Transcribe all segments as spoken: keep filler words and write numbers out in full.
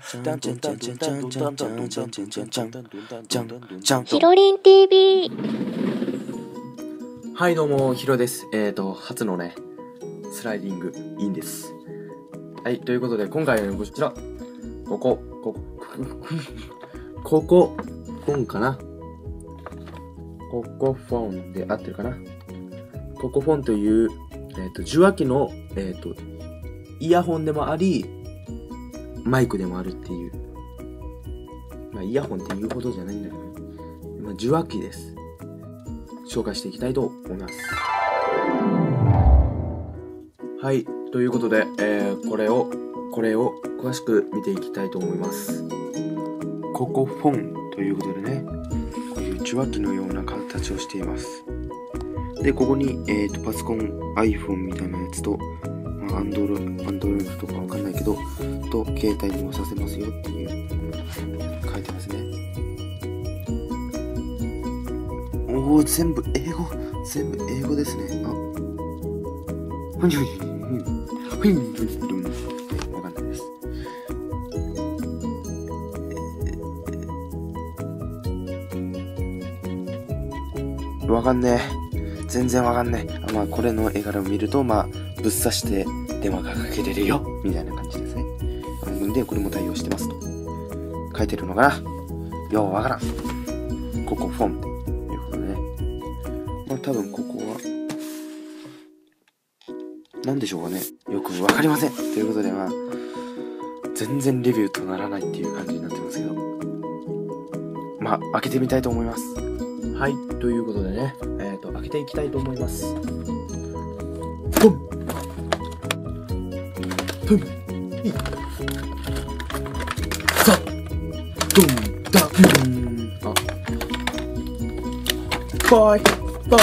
ひろりん ティービー。 はいどうもひろです。えーと初のねスライディングインです。はい、ということで今回はこちらここここここフォンかな、ここフォンで合ってるかな。ここフォンという、えー、と受話器の、えー、とイヤホンでもありマイクでもあるっていう、まあイヤホンっていうほどじゃないんだけど、まあ、受話器です。紹介していきたいと思います。はい、ということで、えー、これをこれを詳しく見ていきたいと思います。ココフォンということでね、こういう受話器のような形をしています。で、ここに、えーと、パソコン、iPhone みたいなやつと、まあ、Android、Android とかわかんないけど、と、携帯にもさせますよっていう、書いてますね。おー、全部英語、全部英語ですね。あ、ほにょにょにょにょ、ほにょにょにょにょ、わかんないです。わかんねえ。全然わかんない。あ、まあ、これの絵柄を見ると、まあ、ぶっ刺して電話がかけれるよ、みたいな感じですね。で、これも対応してますと。書いてるのかな、ようわからん。ここフォンということでね。まあ、多分ここは、なんでしょうかね。よくわかりません。ということで、まあ、全然レビューとならないっていう感じになってますけど。まあ、開けてみたいと思います。はい、ということでね、えっと、開けていきたいと思います。ポンポンいさドンダンあバイバイ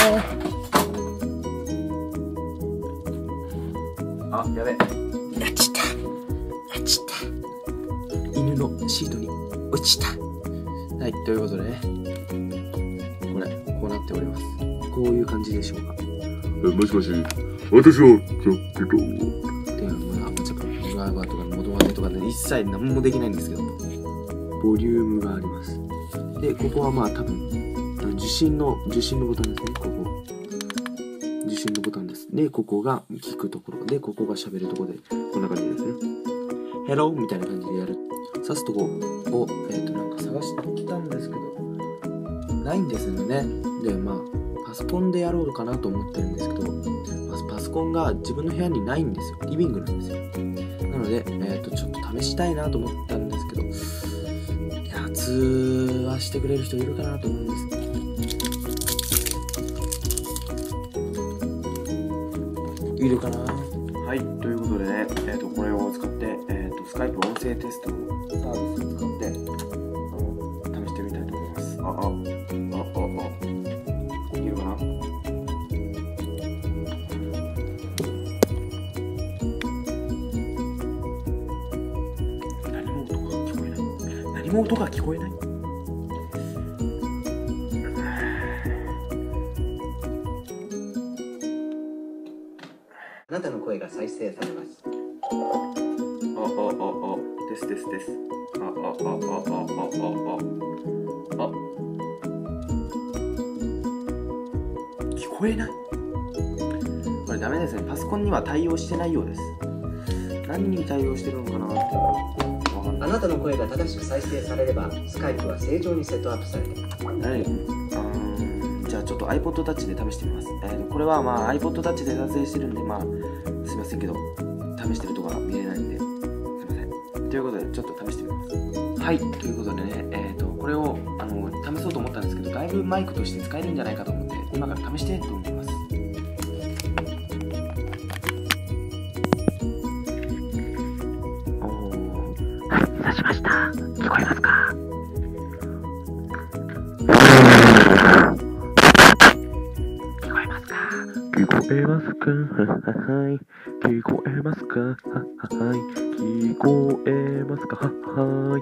あ、やべ、やっちったやっちった、犬のシートに落ちた。はい、ということでね、これこうなっております。こういう感じでしょうか。 もしもし、私はちょっとで、もうアップチャップガーバーとか元マネとかね、一切何もできないんですけど、ボリュームがあります。で、ここはまあ多分受信の受信のボタンですね。ここ受信のボタンです。で、ここが聞くところで、ここが喋るところで、こんな感じですね。ヘローみたいな感じでやる。刺すとこをえっとなんか探してきたんですけど、ないんですよね。で、まあパソコンでやろうかなと思ってるんですけど、パソコンが自分の部屋にないんですよ。リビングなんですよ。なので、えっとちょっと試したいなと思ったんですけど、いや、通話してくれる人いるかなと思うんです。いるかな。はい、ということでね、えっとこれを使って、えっとスカイプ音声テストのサービスを使ってあの試してみたいと思います。あああああいるかな。何も音が聞こえない。何も音が聞こえない。 あなたの声が再生されます。 ああああですですです。あああああああああ聞こえない。これダメですね。パソコンには対応してないようです。何に対応してるのかなっていうのあなたの声が正しく再生されれば、スカイプは正常にセットアップされています。 何？じゃあちょっと iPod Touch で試してみます。えー、これはまあ iPod Touch で撮影してるんで、まあすいませんけど試してるとこが見れないんで、すいません。ということでちょっと試してみます。はい、ということでね、えっとこれをあの試そうと思ったんですけど、外部マイクとして使えるんじゃないかと思って今から試してと思います。おー、はい、刺しました。聞こえますか？聞こえますか？はい。聞こえますか？はい。聞こえますか？はい。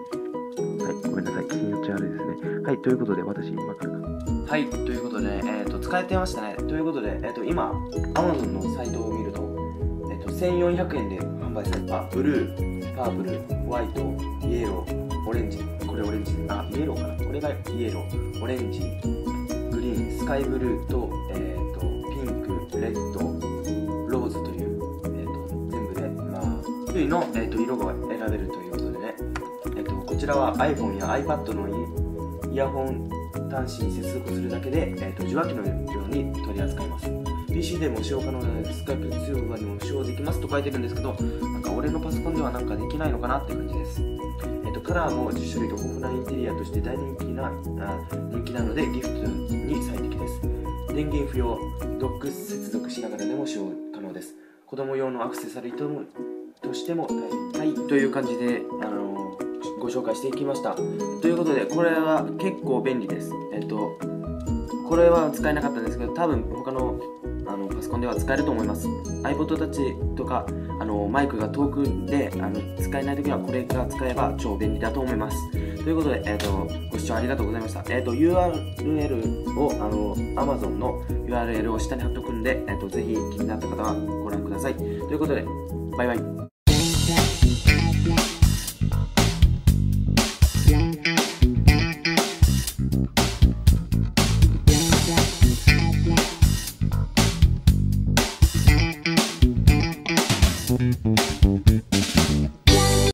はい、ごめんなさい。気持ち悪いですね。はい、ということで、私、今からか。はい、ということで、えっと、使えてましたね。ということで、えっと、今、Amazon のサイトを見ると、えっと、 せんよんひゃくえんで販売されたブルー、パープル、ホワイト、イエロー、オレンジ、これオレンジ、あ、イエローかな、これがイエロー、オレンジ、グリーン、スカイブルーと、えー、とピンク、レッド、ローズという、えー、と全部で、まあ、種類の、えー、と色が選べるということでね、えー、とこちらは iPhone や iPad のイヤホン端子に接続するだけで、えー、と受話器のように取り扱います。ピーシー でも使用可能なので、スカイプ通話にも使用できますと書いてるんですけど、なんか俺のパソコンではなんかできないのかなって感じです。えー、とカラーもじゅっしゅるいと豊富なインテリアとして大人気なあ人気なのでギフトに最適です。電源不要、ドック接続しながらでも使用可能です。子供用のアクセサリーともとしても大はいという感じで、あのー、ご紹介していきました。ということで、これは結構便利です。えっ、とこれは使えなかったんですけど、多分他のあのパソコンでは使えると思います。 iPod Touch とかあのマイクが遠くであの使えないときはこれが使えば超便利だと思います。ということで、えー、とご視聴ありがとうございました。えー、と ユーアールエル をあの Amazon の ユーアールエル を下に貼っておくんで、えー、とぜひ気になった方はご覧ください。ということで、バイバイ。